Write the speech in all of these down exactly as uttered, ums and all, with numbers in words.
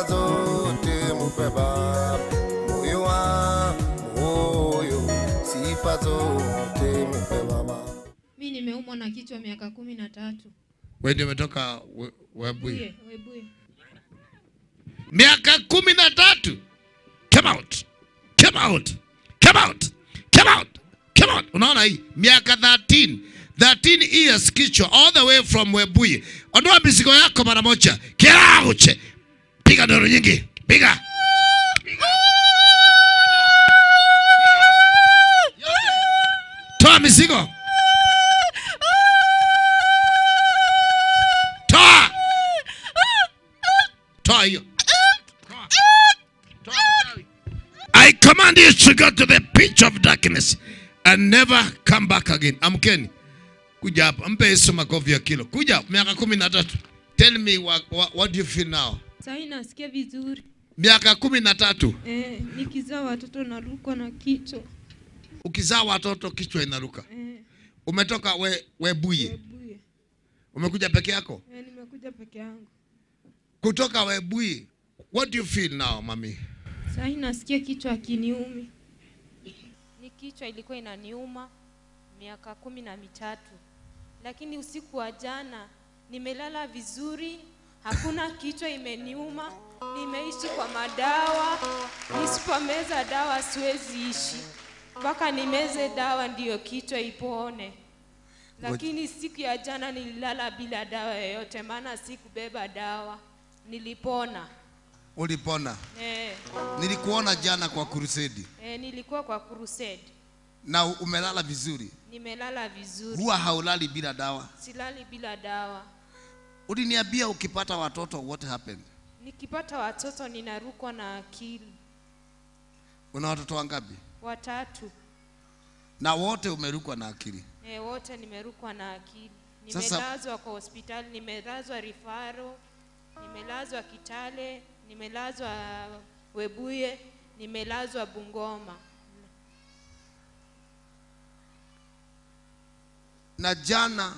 sifa zote mupe Baba, moyo wa moyo, sifa zote mupe Baba. Mimi nimeumwa na kichwa miaka kumi na tatu. Wewe ndio umetoka Webuye? Webuye. Miaka kumi na tatu. Come out. Come out. Come out. Come out. Come out. Unaona hii? Miaka thirteen. thirteen years kichwa all the way from Webuye. Ondoa mizigo yako mara moja. Get out. Piga ndoro nyingi. Piga. Toa mizigo. Toa. Toa hiyo. I command you to go to the pitch of darkness and never come back again. Amkeni. Kuja hapa. Mpe Yesu makofi ya kilo. Kuja miaka kumi na tatu. Tell me what, what, what do you feel now? Sasa nasikia vizuri. Miaka kumi na tatu. Eh, nikizaa watoto naruka na kichwa. Ukizaa watoto kichwa inaruka. Eh. Umetoka we, Webuye. Webuye. Umekuja peke yako? Eh, nimekuja peke yangu. Kutoka Webuye. What do you feel now, mami? Sasa nasikia kichwa kiniumi. Ni kichwa ilikuwa inaniuma miaka kumi na mitatu. Lakini usiku wa jana nimelala vizuri, hakuna kichwa imeniuma. Nimeishi kwa madawa, nisipomeza dawa siwezi ishi. Mpaka nimeze dawa ndiyo kichwa ipone. Lakini siku ya jana nililala bila dawa yoyote, maana sikubeba dawa. Nilipona. Ulipona? Eh. Nilikuona jana kwa crusade. Eh, nilikuwa kwa crusade. Na umelala vizuri? Nimelala vizuri. Huwa haulali bila dawa? Silali bila dawa. Uliniambia ukipata watoto what happened? Nikipata watoto ninarukwa na akili. Una watoto wangapi? Watatu. Na wote umerukwa na akili? Eh, wote nimerukwa na akili. Nimelazwa kwa hospitali, nimelazwa Rifaro, nimelazwa Kitale, nimelazwa Webuye, nimelazwa Bungoma. Na jana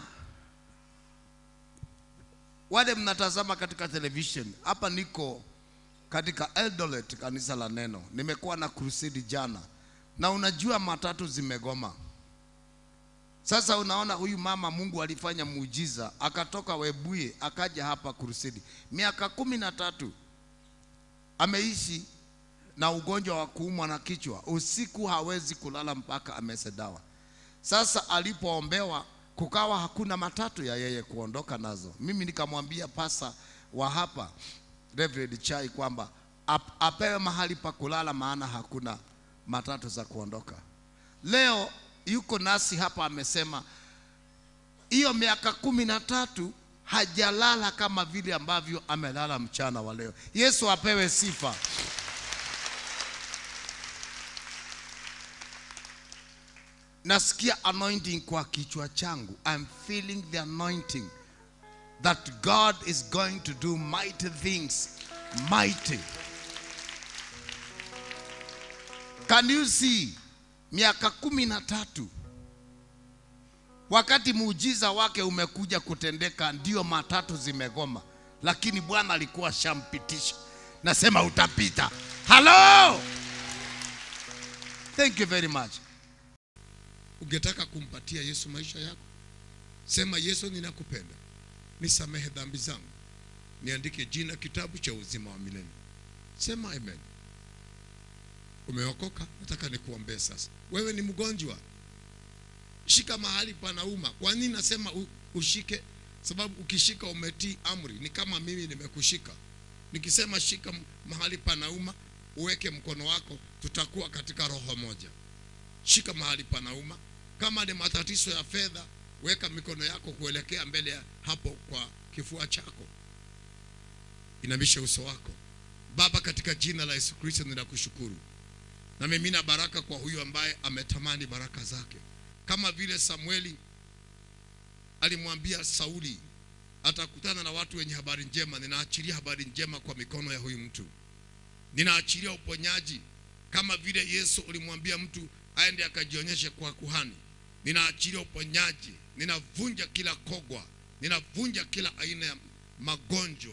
wale mnatazama katika television, hapa niko katika Eldoret kanisa la Neno. Nimekuwa na crusade jana. Na unajua matatu zimegoma. Sasa unaona huyu mama Mungu alifanya muujiza, akatoka Webuye akaja hapa crusade. Miaka kumi na tatu ameishi na ugonjwa wa kuumwa na kichwa. Usiku hawezi kulala mpaka amese dawa. Sasa alipoombewa kukawa hakuna matatu ya yeye kuondoka nazo. Mimi nikamwambia pasa wa hapa Reverend Chai kwamba ap, apewe mahali pa kulala, maana hakuna matatu za kuondoka. Leo yuko nasi hapa amesema hiyo miaka kumi na tatu hajalala kama vile ambavyo amelala mchana wa leo. Yesu apewe sifa. Nasikia anointing kwa kichwa changu. I'm feeling the anointing that God is going to do mighty things. Mighty. Can you see? Miaka kumi na tatu. Wakati muujiza wake umekuja kutendeka, ndio matatu zimegoma. Lakini Bwana alikuwa shampitisha. Nasema utapita. Hello! Thank you very much. Ungetaka kumpatia Yesu maisha yako? Sema, Yesu ninakupenda. Nisamehe dhambi zangu. Niandike jina kitabu cha uzima wa milele. Sema amen. Umeokoka? Nataka nikuombee sasa. Wewe ni mgonjwa. Shika mahali panauma. Kwa nini nasema ushike? Sababu ukishika umetii amri. Ni kama mimi nimekushika. Nikisema shika mahali panauma, uweke mkono wako, tutakuwa katika roho moja. Shika mahali panauma. Kama ni matatizo ya fedha, weka mikono yako kuelekea mbele ya hapo kwa kifua chako. Inamisha uso wako. Baba, katika jina la Yesu Kristo ninakushukuru. Na mimina baraka kwa huyu ambaye ametamani baraka zake. Kama vile Samueli alimwambia Sauli atakutana na watu wenye habari njema, ninaachilia habari njema kwa mikono ya huyu mtu. Ninaachilia uponyaji kama vile Yesu ulimwambia mtu aende akajionyeshe kwa kuhani. Ninaachilia uponyaji, ninavunja kila kogwa, ninavunja kila aina ya magonjwa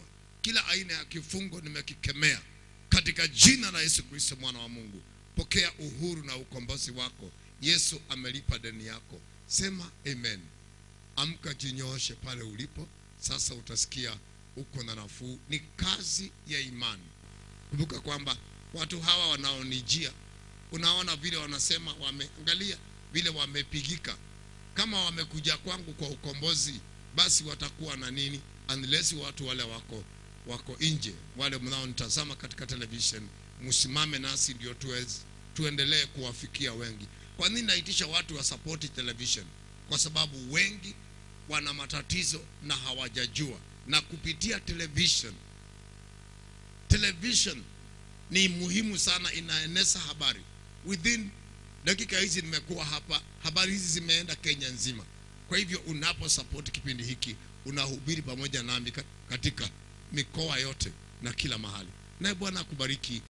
kila aina ya kifungo nimekikemea katika jina la Yesu Kristo mwana wa Mungu. Pokea uhuru na ukombozi wako. Yesu amelipa deni yako. Sema amen. Amka, jinyooshe pale ulipo. Sasa utasikia uko na nafuu. Ni kazi ya imani. Kumbuka kwamba watu hawa wanaonijia, unaona vile wanasema, wameangalia vile wamepigika. Kama wamekuja kwangu kwa ukombozi, basi watakuwa na nini? Unless watu wale wako wako nje, wale mnaonitazama katika television, msimame nasi ndio tuweze tuendelee kuwafikia wengi. Kwa nini naitisha watu wa support television? Kwa sababu wengi wana matatizo na hawajajua, na kupitia television television ni muhimu sana, inaeneza habari. Within dakika hizi nimekuwa hapa, habari hizi zimeenda Kenya nzima. Kwa hivyo unapo support kipindi hiki, unahubiri pamoja nami katika mikoa yote na kila mahali. Na Bwana akubariki.